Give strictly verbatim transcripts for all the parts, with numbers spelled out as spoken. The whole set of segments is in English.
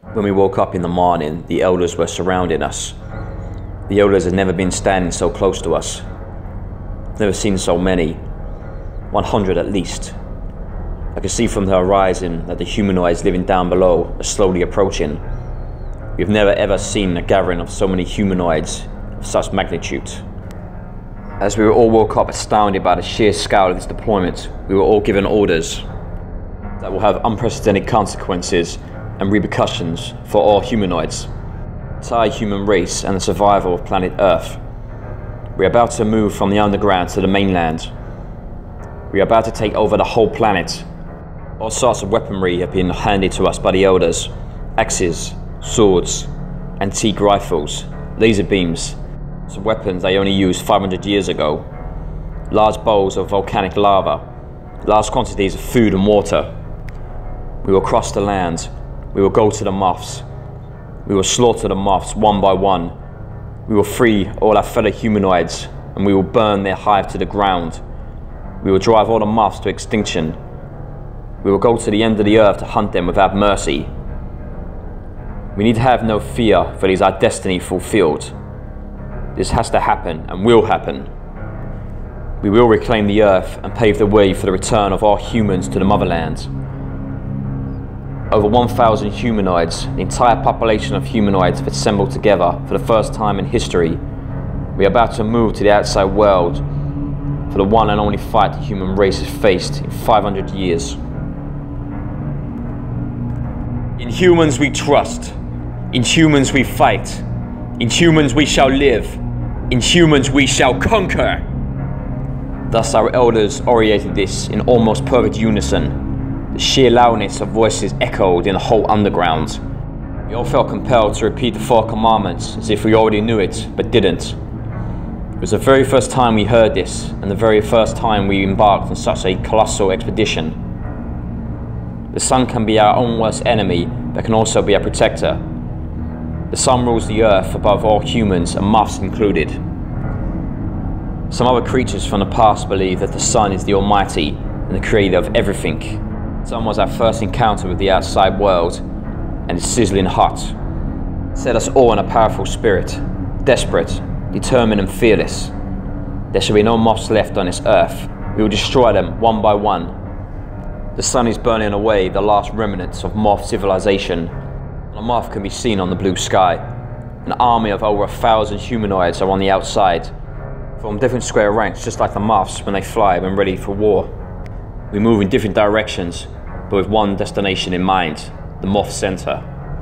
When we woke up in the morning, the elders were surrounding us. The elders had never been standing so close to us. Never seen so many. one hundred at least. I could see from the horizon that the humanoids living down below are slowly approaching. We've never ever seen a gathering of so many humanoids of such magnitude. As we were all woke up astounded by the sheer scale of this deployment, we were all given orders that will have unprecedented consequences and repercussions for all humanoids, the entire human race and the survival of planet Earth. We are about to move from the underground to the mainland. We are about to take over the whole planet. All sorts of weaponry have been handed to us by the elders. Axes, swords, antique rifles, laser beams, some weapons they only used five hundred years ago, large bowls of volcanic lava, large quantities of food and water. We will cross the land. We will go to the moths. We will slaughter the moths one by one. We will free all our fellow humanoids and we will burn their hive to the ground. We will drive all the moths to extinction. We will go to the end of the earth to hunt them without mercy. We need to have no fear, for it is our destiny fulfilled. This has to happen and will happen. We will reclaim the earth and pave the way for the return of all humans to the motherland. Over one thousand humanoids, the entire population of humanoids have assembled together for the first time in history. We are about to move to the outside world for the one and only fight the human race has faced in five hundred years. In humans we trust. In humans we fight. In humans we shall live. In humans we shall conquer. Thus our elders orated this in almost perfect unison. The sheer loudness of voices echoed in the whole underground. We all felt compelled to repeat the four commandments as if we already knew it, but didn't. It was the very first time we heard this, and the very first time we embarked on such a colossal expedition. The sun can be our own worst enemy, but can also be our protector. The sun rules the earth above all humans, and moths included. Some other creatures from the past believe that the sun is the almighty and the creator of everything. Sun was our first encounter with the outside world, and it's sizzling hot. It set us all in a powerful spirit, desperate, determined and fearless. There shall be no moths left on this earth. We will destroy them one by one. The sun is burning away the last remnants of moth civilization. A moth can be seen on the blue sky. An army of over a thousand humanoids are on the outside, form different square ranks just like the moths when they fly when ready for war. We move in different directions, but with one destination in mind, the moth center.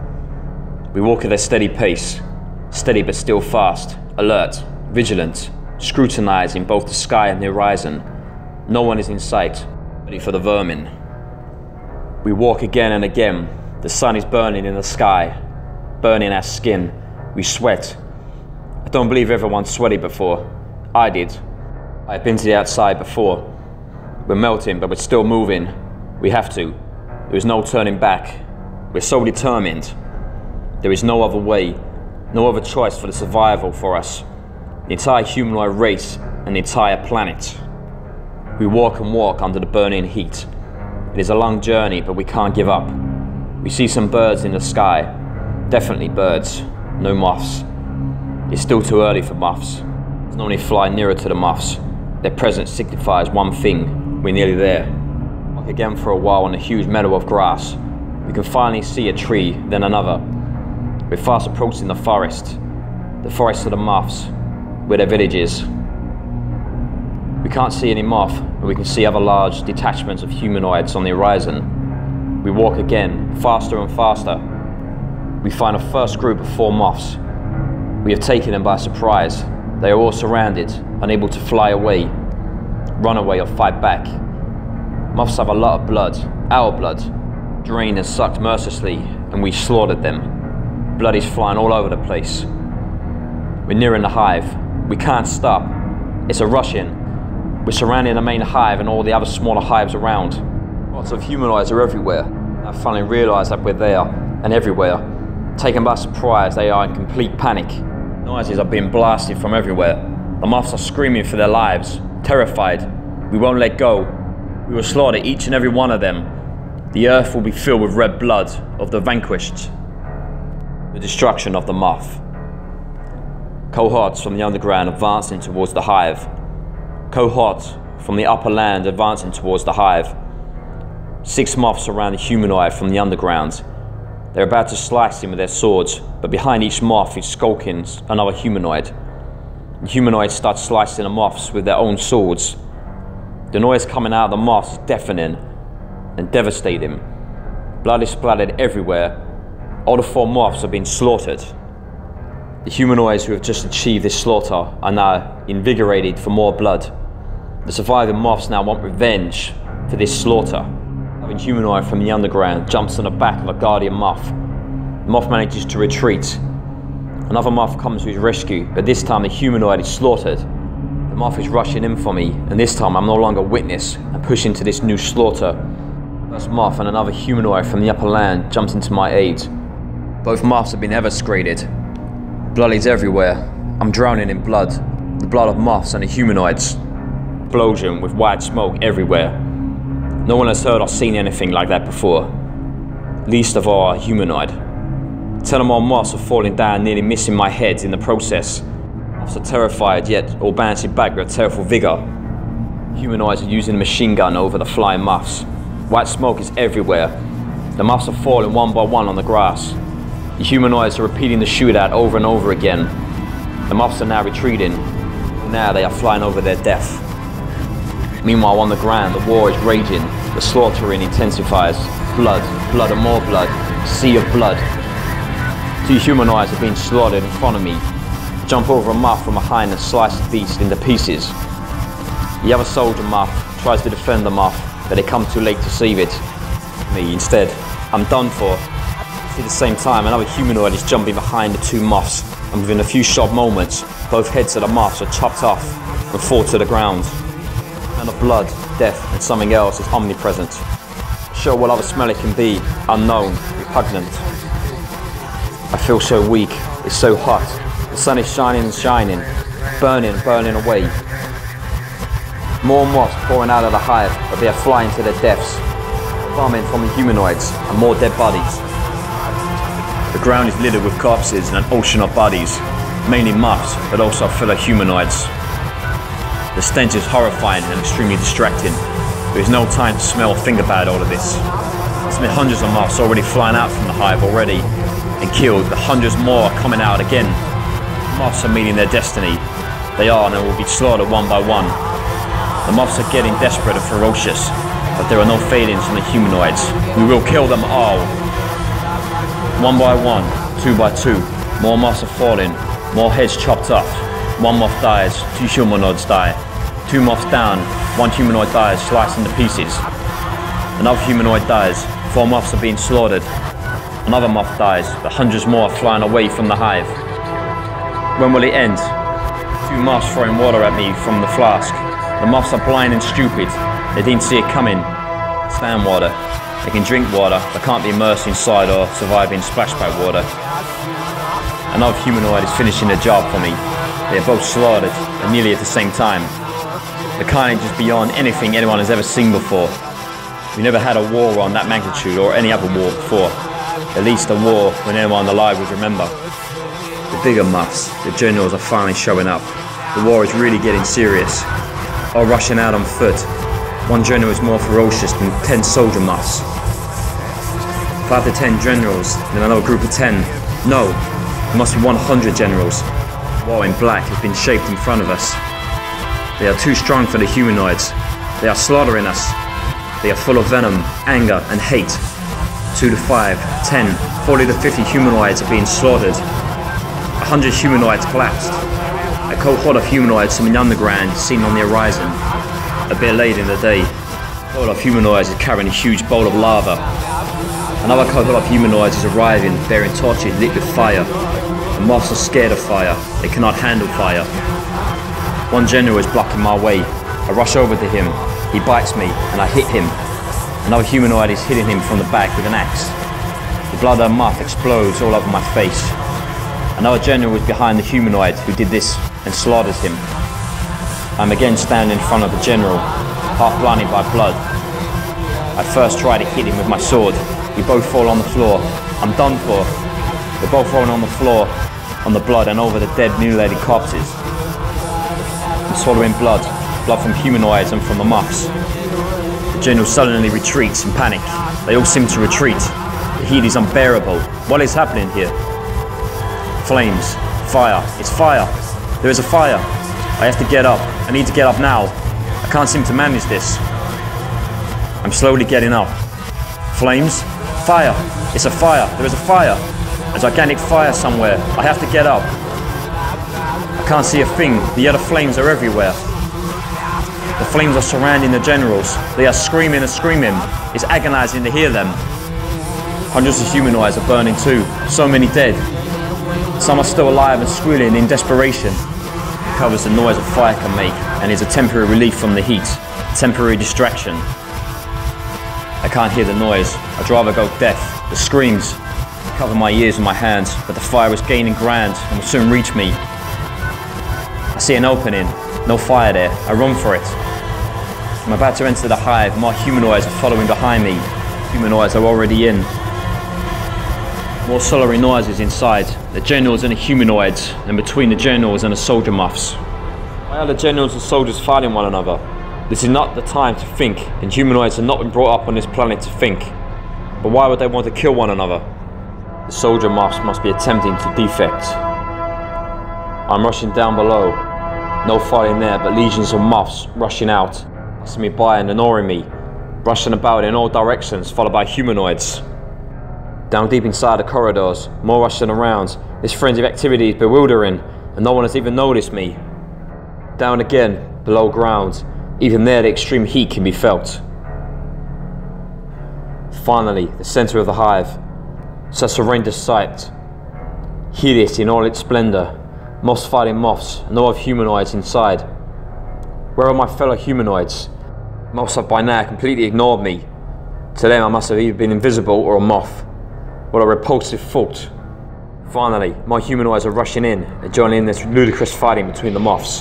We walk at a steady pace, steady but still fast, alert, vigilant, scrutinizing both the sky and the horizon. No one is in sight, ready for the vermin. We walk again and again. The sun is burning in the sky, burning our skin. We sweat. I don't believe everyone's sweaty before. I did. I've been to the outside before. We're melting, but we're still moving. We have to. There is no turning back. We're so determined. There is no other way, no other choice for the survival for us, the entire humanoid race and the entire planet. We walk and walk under the burning heat. It is a long journey, but we can't give up. We see some birds in the sky. Definitely birds, no moths. It's still too early for moths. There's no need to fly nearer to the moths. Their presence signifies one thing. We're nearly there. Walk again for a while on a huge meadow of grass. We can finally see a tree, then another. We're fast approaching the forest. The forest of the moths, where their village is. We can't see any moth, but we can see other large detachments of humanoids on the horizon. We walk again, faster and faster. We find a first group of four moths. We have taken them by surprise. They are all surrounded, unable to fly away, run away or fight back. Moths have a lot of blood, our blood, drained and sucked mercilessly, and we slaughtered them. Blood is flying all over the place. We're nearing the hive. We can't stop. It's a rush-in. We're surrounding the main hive and all the other smaller hives around. Lots of humanoids are everywhere. I finally realised that we're there and everywhere. Taken by surprise, they are in complete panic. Noises are being blasted from everywhere. The moths are screaming for their lives, terrified. We won't let go. We will slaughter each and every one of them. The earth will be filled with red blood of the vanquished. The destruction of the moth. Cohorts from the underground advancing towards the hive. Cohorts from the upper land advancing towards the hive. Six moths surround the humanoid from the underground. They're about to slice him with their swords, but behind each moth is skulking another humanoid. The humanoids start slicing the moths with their own swords. The noise coming out of the moths is deafening and devastating. Blood is splattered everywhere. All the four moths are being slaughtered. The humanoids who have just achieved this slaughter are now invigorated for more blood. The surviving moths now want revenge for this slaughter. A humanoid from the underground jumps on the back of a guardian moth. The moth manages to retreat. Another moth comes to his rescue, but this time the humanoid is slaughtered. The moth is rushing in for me, and this time I'm no longer witness and push into this new slaughter. First moth and another humanoid from the upper land jumps into my aid. Both moths have been eviscerated. Blood is everywhere. I'm drowning in blood. The blood of moths and the humanoids. Explosion with white smoke everywhere. No one has heard or seen anything like that before. Least of all a humanoid. Ten or more moths are falling down, nearly missing my head in the process. Moths are terrified, yet all bouncing back with terrible vigor. Humanoids are using a machine gun over the flying moths. White smoke is everywhere. The moths are falling one by one on the grass. The humanoids are repeating the shootout over and over again. The moths are now retreating. Now they are flying over their death. Meanwhile on the ground, the war is raging. The slaughtering intensifies. Blood, blood and more blood. Sea of blood. Two humanoids are being slaughtered in front of me. Jump over a moth from behind and slice the beast into pieces. The other soldier moth tries to defend the moth, but they come too late to save it. Me instead. I'm done for. At the same time, another humanoid is jumping behind the two moths, and within a few short moments, both heads of the moths are chopped off and fall to the ground. The smell of blood, death, and something else is omnipresent. Sure, what other smell it can be, unknown, repugnant. I feel so weak, it's so hot. The sun is shining and shining, burning and burning away. More moths pouring out of the hive, but they are flying to their deaths. Vomit from the humanoids, and more dead bodies. The ground is littered with corpses and an ocean of bodies, mainly moths, but also fellow humanoids. The stench is horrifying and extremely distracting. There is no time to smell or think about all of this. There's been hundreds of moths already flying out from the hive already and killed, but hundreds more are coming out again. The moths are meeting their destiny. They are and they will be slaughtered one by one. The moths are getting desperate and ferocious, but there are no failings from the humanoids. We will kill them all. One by one, two by two, more moths are falling, more heads chopped off. One moth dies, two humanoids die. Two moths down, one humanoid dies, sliced into pieces. Another humanoid dies, four moths are being slaughtered. Another moth dies, but hundreds more are flying away from the hive. When will it end? Two moths throwing water at me from the flask. The moths are blind and stupid. They didn't see it coming. Stand water. They can drink water, but can't be immersed inside or survive being splashed by water. Another humanoid is finishing the job for me. They are both slaughtered, and nearly at the same time. The carnage is beyond anything anyone has ever seen before. We never had a war on that magnitude or any other war before. At least a war when anyone alive would remember. The bigger moths, the generals are finally showing up. The war is really getting serious. All rushing out on foot. One general is more ferocious than ten soldier moths. Five to ten generals, then another group of ten. No, there must be one hundred generals. War in black has been shaped in front of us. They are too strong for the humanoids. They are slaughtering us. They are full of venom, anger, and hate. Two to five, ten, forty to fifty humanoids are being slaughtered. A hundred humanoids collapsed. A cohort of humanoids from the underground seen on the horizon. A bit late in the day, a cohort of humanoids is carrying a huge bowl of lava. Another cohort of humanoids is arriving, bearing torches lit with fire. The moths are scared of fire. They cannot handle fire. One general is blocking my way. I rush over to him. He bites me, and I hit him. Another humanoid is hitting him from the back with an axe. The blood of a moth explodes all over my face. Another general is behind the humanoid who did this and slaughters him. I'm again standing in front of the general, half blinded by blood. I first try to hit him with my sword. We both fall on the floor. I'm done for. They're both rolling on the floor, on the blood and over the dead, mutilated corpses. I'm swallowing blood, blood from humanoids and from the muffs. The general suddenly retreats in panic. They all seem to retreat. The heat is unbearable. What is happening here? Flames, fire, it's fire. There is a fire. I have to get up. I need to get up now. I can't seem to manage this. I'm slowly getting up. Flames, fire, it's a fire. There is a fire. A gigantic fire somewhere. I have to get up. I can't see a thing. The other flames are everywhere. The flames are surrounding the generals. They are screaming and screaming. It's agonizing to hear them. Hundreds of humanoids are burning too. So many dead. Some are still alive and squealing in desperation. It covers the noise a fire can make and is a temporary relief from the heat. A temporary distraction. I can't hear the noise. I'd rather go deaf. The screams. I cover my ears with my hands, but the fire is gaining ground and will soon reach me. I see an opening. No fire there. I run for it. I'm about to enter the hive. More humanoids are following behind me. Humanoids are already in. More sullen noises inside. The generals and the humanoids, and between the generals and the soldier muffs. Why are the generals and soldiers fighting one another? This is not the time to think, and humanoids have not been brought up on this planet to think. But why would they want to kill one another? The soldier muffs must be attempting to defect. I'm rushing down below. No fighting there, but legions of muffs rushing out, passing me by and ignoring me, rushing about in all directions, followed by humanoids. Down deep inside the corridors, more rushing around. This frenzy of activity is bewildering, and no one has even noticed me. Down again, below ground. Even there, the extreme heat can be felt. Finally, the center of the hive. Such a horrendous sight. Hideous in all its splendor. Moths fighting moths, no other humanoids inside. Where are my fellow humanoids? Moths have by now completely ignored me. To them I must have either been invisible or a moth. What a repulsive thought. Finally, my humanoids are rushing in and joining in this ludicrous fighting between the moths.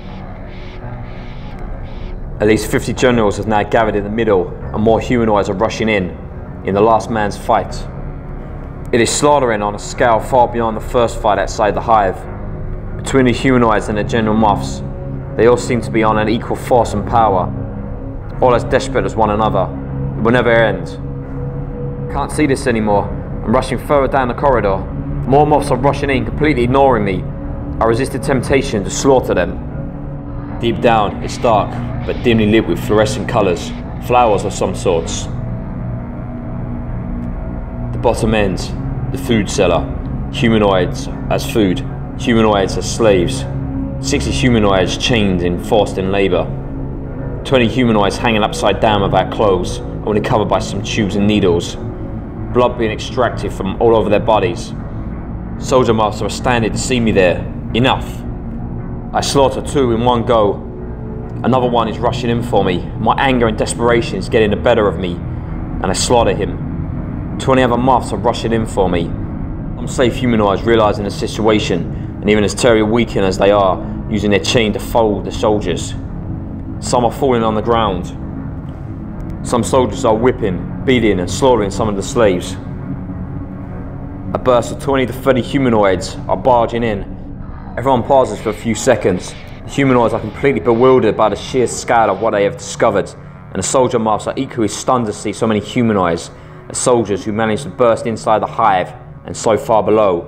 At least fifty generals have now gathered in the middle and more humanoids are rushing in, in the last man's fight. It is slaughtering on a scale far beyond the first fight outside the hive. Between the humanoids and the general muffs, they all seem to be on an equal force and power, all as desperate as one another. It will never end. Can't see this anymore. I'm rushing further down the corridor. More moths are rushing in, completely ignoring me. I resist the temptation to slaughter them. Deep down, it's dark, but dimly lit with fluorescent colours, flowers of some sorts. The bottom end, the food cellar. Humanoids as food. Humanoids as slaves. sixty humanoids chained and forced in labour. twenty humanoids hanging upside down without clothes, only covered by some tubes and needles. Blood being extracted from all over their bodies. Soldier muffs are standing to see me there. Enough. I slaughter two in one go. Another one is rushing in for me. My anger and desperation is getting the better of me, and I slaughter him. Twenty other muffs are rushing in for me. Some slave humanoids realising the situation, and even as terribly weakened as they are, using their chain to fold the soldiers. Some are falling on the ground. Some soldiers are whipping, beating and slaughtering some of the slaves. A burst of twenty to thirty humanoids are barging in. Everyone pauses for a few seconds. The humanoids are completely bewildered by the sheer scale of what they have discovered, and the soldier muffs are equally stunned to see so many humanoids as soldiers who managed to burst inside the hive and so far below.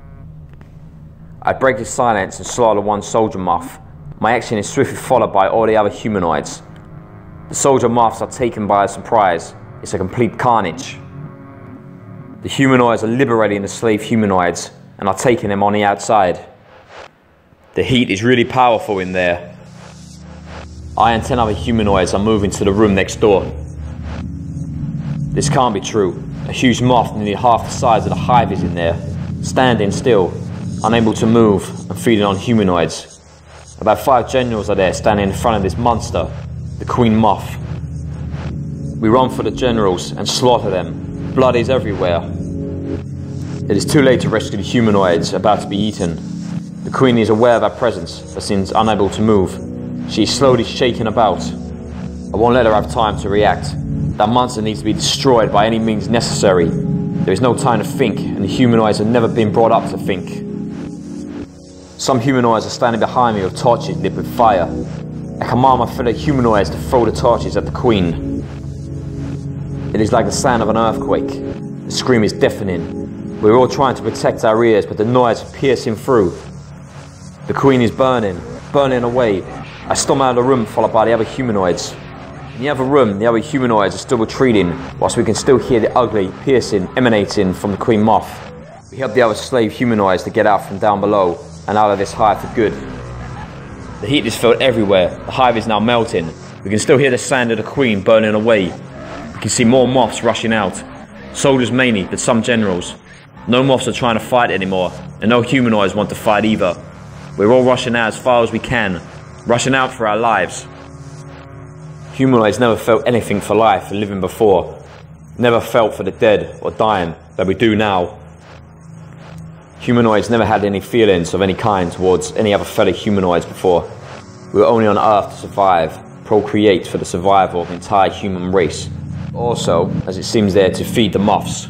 I break the silence and slaughter one soldier muff. My action is swiftly followed by all the other humanoids. The soldier muffs are taken by a surprise. It's a complete carnage. The humanoids are liberating the slave humanoids and are taking them on the outside. The heat is really powerful in there. I and ten other humanoids are moving to the room next door. This can't be true. A huge moth nearly half the size of the hive is in there, standing still, unable to move and feeding on humanoids. About five generals are there standing in front of this monster, the Queen Moth. We run for the generals and slaughter them. Blood is everywhere. It is too late to rescue the humanoids about to be eaten. The Queen is aware of our presence, but seems unable to move. She is slowly shaken about. I won't let her have time to react. That monster needs to be destroyed by any means necessary. There is no time to think, and the humanoids have never been brought up to think. Some humanoids are standing behind me with torches lit with fire. I command my fellow humanoids to throw the torches at the Queen. It is like the sound of an earthquake. The scream is deafening. We're all trying to protect our ears, but the noise is piercing through. The Queen is burning, burning away. I storm out of the room, followed by the other humanoids. In the other room, the other humanoids are still retreating, whilst we can still hear the ugly piercing emanating from the Queen Moth. We help the other slave humanoids to get out from down below and out of this hive for good. The heat is felt everywhere. The hive is now melting. We can still hear the sound of the Queen burning away. We can see more moths rushing out. Soldiers mainly, but some generals. No moths are trying to fight anymore, and no humanoids want to fight either. We're all rushing out as far as we can, rushing out for our lives. Humanoids never felt anything for life and living before. Never felt for the dead or dying that we do now. Humanoids never had any feelings of any kind towards any other fellow humanoids before. We were only on Earth to survive, procreate for the survival of the entire human race. Also, as it seems there, to feed the moths.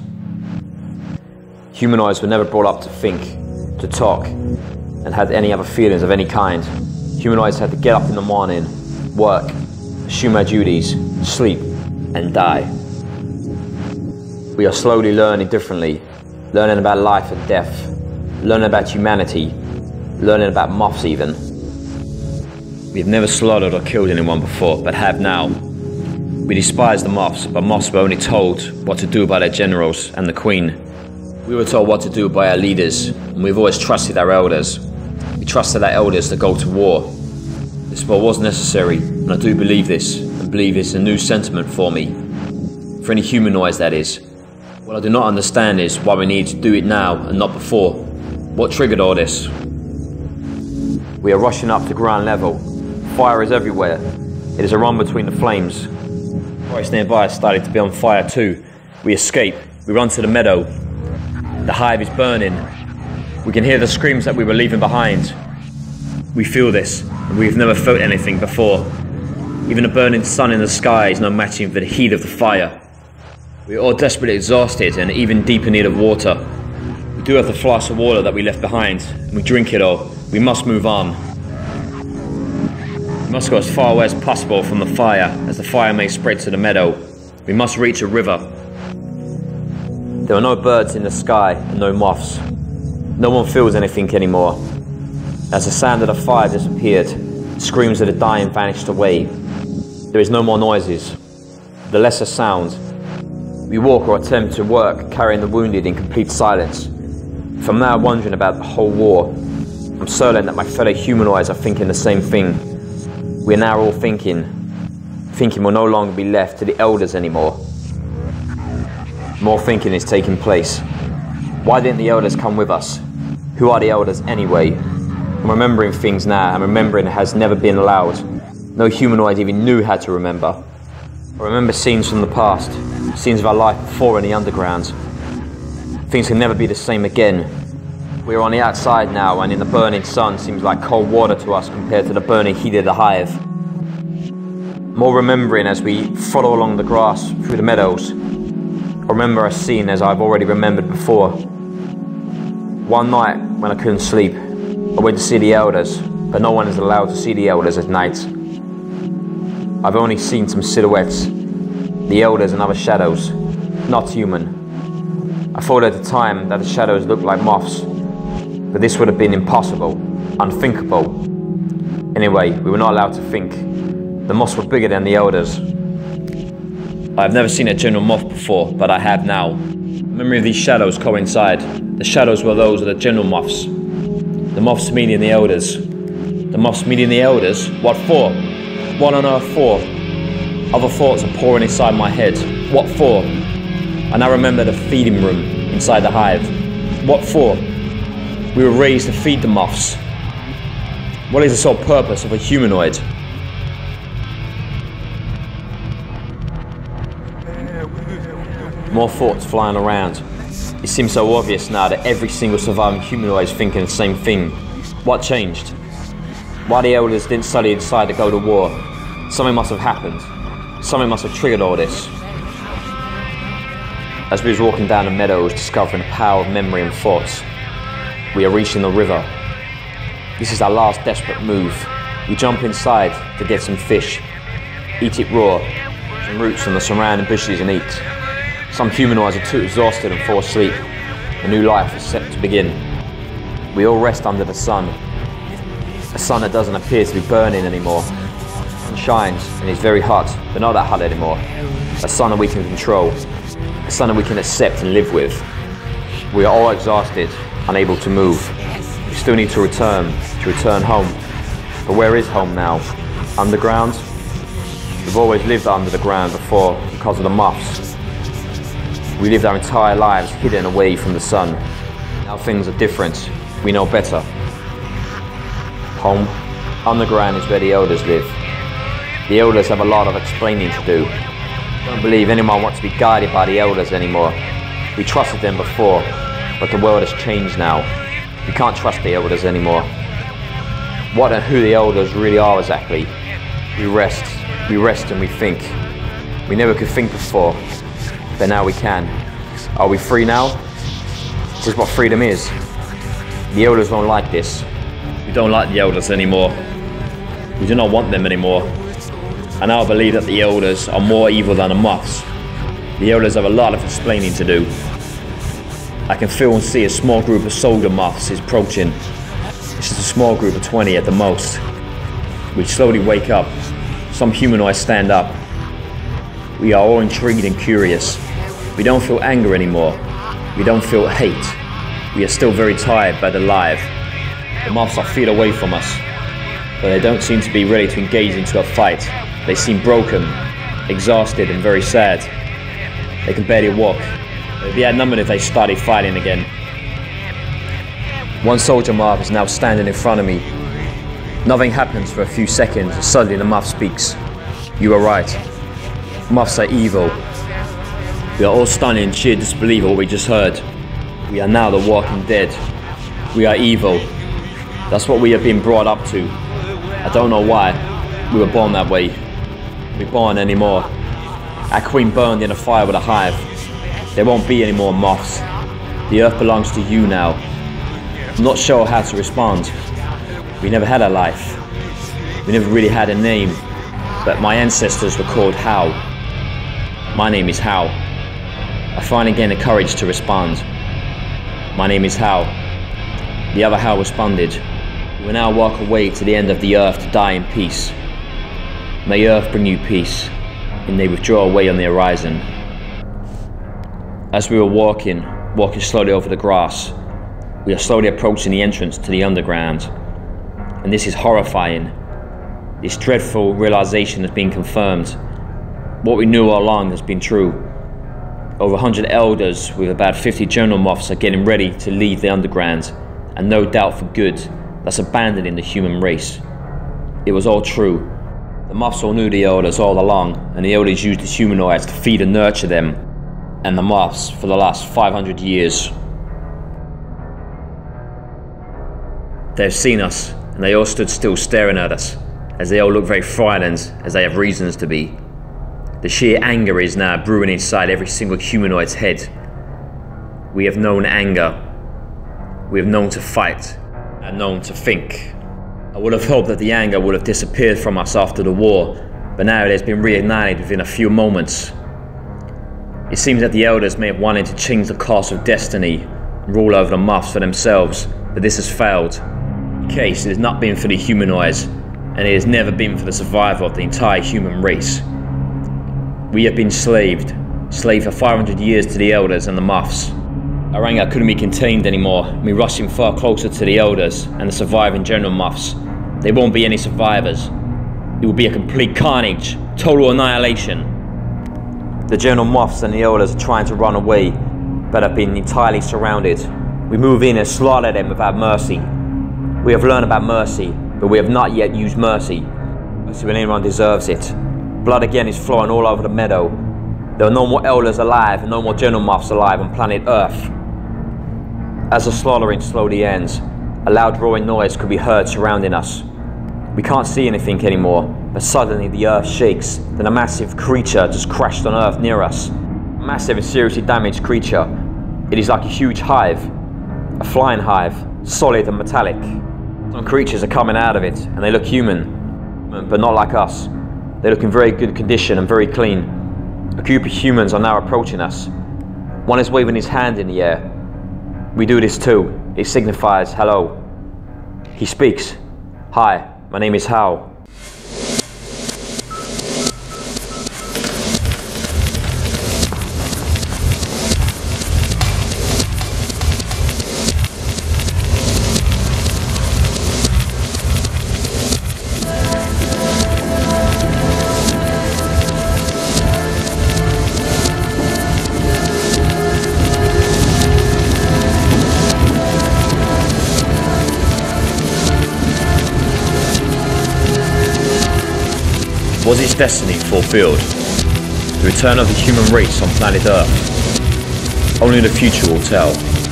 Humanoids were never brought up to think, to talk, and had any other feelings of any kind. Humanoids had to get up in the morning, work, assume our duties, sleep, and die. We are slowly learning differently, learning about life and death, learning about humanity, learning about moths even. We've never slaughtered or killed anyone before, but have now. We despise the moths, but moths were only told what to do by their generals and the Queen. We were told what to do by our leaders, and we've always trusted our elders. We trusted our elders to go to war. This war was necessary, and I do believe this, and believe it's a new sentiment for me. For any humanoids, that is. What I do not understand is why we need to do it now and not before. What triggered all this? We are rushing up to ground level. Fire is everywhere. It is a run between the flames. The forest nearby is starting to be on fire too. We escape. We run to the meadow. The hive is burning. We can hear the screams that we were leaving behind. We feel this, and we've never felt anything before. Even the burning sun in the sky is no matching for the heat of the fire. We are all desperately exhausted and even deep in need of water. We do have the flask of water that we left behind, and we drink it all. We must move on. We must go as far away as possible from the fire, as the fire may spread to the meadow. We must reach a river. There are no birds in the sky and no moths. No one feels anything anymore. As the sound of the fire disappeared, the screams of the dying vanished away. There is no more noises. The lesser sound. We walk or attempt to work, carrying the wounded in complete silence. If I'm now wondering about the whole war, I'm certain that my fellow humanoids are thinking the same thing. We are now all thinking. Thinking will no longer be left to the elders anymore. More thinking is taking place. Why didn't the elders come with us? Who are the elders anyway? I'm remembering things now, and remembering has never been allowed. No humanoid even knew how to remember. I remember scenes from the past, scenes of our life before in the underground. Things can never be the same again. We're on the outside now, and in the burning sun seems like cold water to us compared to the burning heat of the hive. More remembering as we follow along the grass through the meadows. I remember a scene as I've already remembered before. One night, when I couldn't sleep, I went to see the elders, but no one is allowed to see the elders at night. I've only seen some silhouettes, the elders and other shadows, not human. I thought at the time that the shadows looked like moths, but this would have been impossible, unthinkable. Anyway, we were not allowed to think. The moths were bigger than the elders. I've never seen a general moth before, but I have now. Memory of these shadows coincide. The shadows were those of the general moths. The moths meeting the elders. The moths meeting the elders? What for? What on earth for? Other thoughts are pouring inside my head. What for? I now remember the feeding room inside the hive. What for? We were raised to feed the moths. What is the sole purpose of a humanoid? More thoughts flying around. It seems so obvious now that every single surviving humanoid is thinking the same thing. What changed? Why the elders didn't suddenly decide to go to war? Something must have happened. Something must have triggered all this. As we was walking down the meadows, discovering the power of memory and thoughts, we are reaching the river. This is our last desperate move. We jump inside to get some fish, eat it raw, some roots from the surrounding bushes and eat. Some humanoids are too exhausted and fall asleep. A new life is set to begin. We all rest under the sun, a sun that doesn't appear to be burning anymore. It shines and is very hot, but not that hot anymore. A sun that we can control, a sun that we can accept and live with. We are all exhausted, unable to move. We still need to return, to return home. But where is home now? Underground? We've always lived under the ground before because of the moths. We lived our entire lives hidden away from the sun. Now things are different. We know better. Home, underground is where the elders live. The elders have a lot of explaining to do. I don't believe anyone wants to be guided by the elders anymore. We trusted them before, but the world has changed now. We can't trust the elders anymore. What and who the elders really are exactly. We rest, we rest and we think. We never could think before, but now we can. Are we free now? This is what freedom is. The elders don't like this. We don't like the elders anymore. We do not want them anymore. I now believe that the elders are more evil than the moths. The elders have a lot of explaining to do. I can feel and see a small group of soldier moths is approaching. It's just a small group of twenty at the most. We slowly wake up. Some humanoids stand up. We are all intrigued and curious. We don't feel anger anymore. We don't feel hate. We are still very tired but alive. The moths are feet away from us, but they don't seem to be ready to engage into a fight. They seem broken, exhausted and very sad. They can barely walk. They'd be outnumbered if they started fighting again. One soldier moth is now standing in front of me. Nothing happens for a few seconds. Suddenly the moth speaks. You are right. Moths are evil. We are all stunned in sheer disbelief of what we just heard. We are now the walking dead. We are evil. That's what we have been brought up to. I don't know why. We were born that way. We're born anymore. Our queen burned in a fire with a hive. There won't be any more moths. The earth belongs to you now. I'm not sure how to respond. We never had a life. We never really had a name. But my ancestors were called Hao. My name is Hao. I finally gained the courage to respond. My name is Hao. The other Hao responded. We will now walk away to the end of the earth to die in peace. May earth bring you peace, and they withdraw away on the horizon. As we were walking, walking slowly over the grass, we are slowly approaching the entrance to the underground. And this is horrifying. This dreadful realization has been confirmed. What we knew all along has been true. Over a hundred elders with about fifty general moths are getting ready to leave the underground, and no doubt for good, thus abandoning the human race. It was all true. The moths all knew the elders all along, and the elders used the humanoids to feed and nurture them, and the moths for the last five hundred years. They've seen us, and they all stood still staring at us, as they all look very frightened, as they have reasons to be. The sheer anger is now brewing inside every single humanoid's head. We have known anger. We have known to fight, and known to think. I would have hoped that the anger would have disappeared from us after the war, but now it has been reignited within a few moments. It seems that the elders may have wanted to change the course of destiny and rule over the moths for themselves, but this has failed. In case it has not been for the humanoids, and it has never been for the survival of the entire human race. We have been slaved, slaved for five hundred years to the elders and the moths. Our anger couldn't be contained anymore, and we rushed in far closer to the elders and the surviving general moths. There won't be any survivors. It will be a complete carnage, total annihilation. The general moths and the elders are trying to run away, but have been entirely surrounded. We move in and slaughter them without mercy. We have learned about mercy, but we have not yet used mercy. Mercy when anyone deserves it. Blood again is flowing all over the meadow. There are no more elders alive and no more general moths alive on planet Earth. As the slaughtering slowly ends, a loud roaring noise could be heard surrounding us. We can't see anything anymore, but suddenly the earth shakes. Then a massive creature just crashed on Earth near us. A massive and seriously damaged creature. It is like a huge hive, a flying hive, solid and metallic. Some creatures are coming out of it and they look human, but not like us. They look in very good condition and very clean. A group of humans are now approaching us. One is waving his hand in the air. We do this too. It signifies hello. He speaks. Hi, my name is Hal. Was its destiny fulfilled? The return of the human race on planet Earth? Only the future will tell.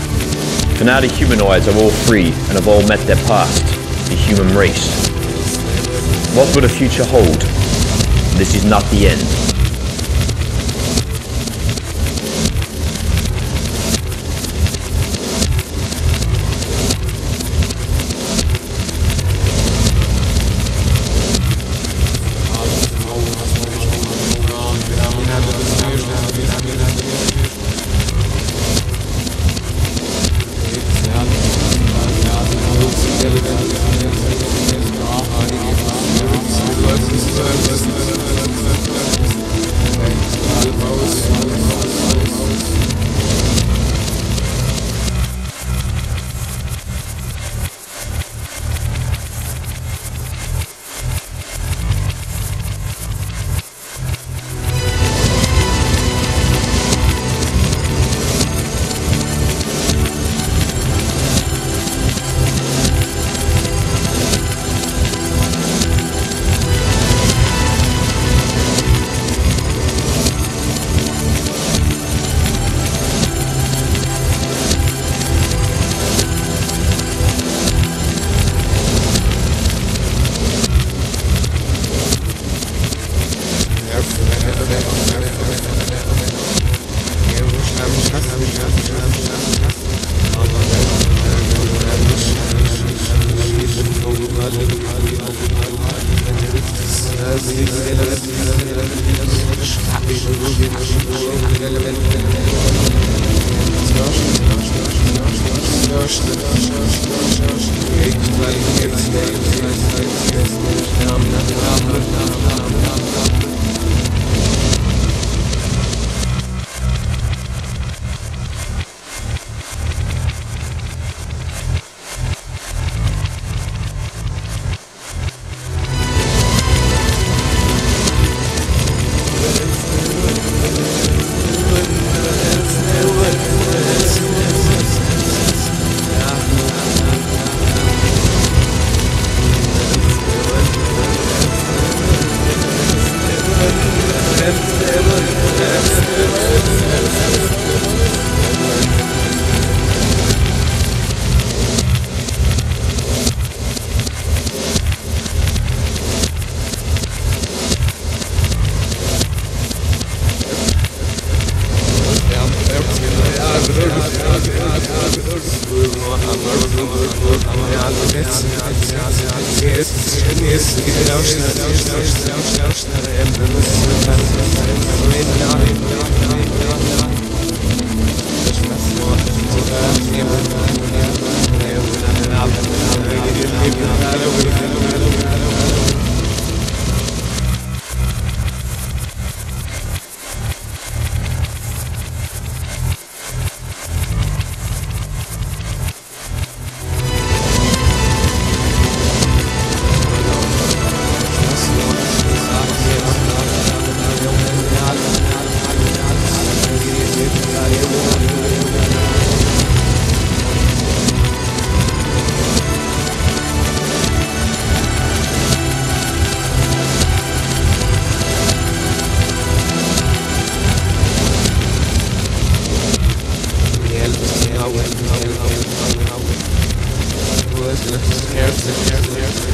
For now the humanoids are all free and have all met their past, the human race. What will the future hold? This is not the end.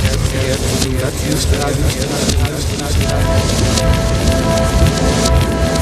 That's used to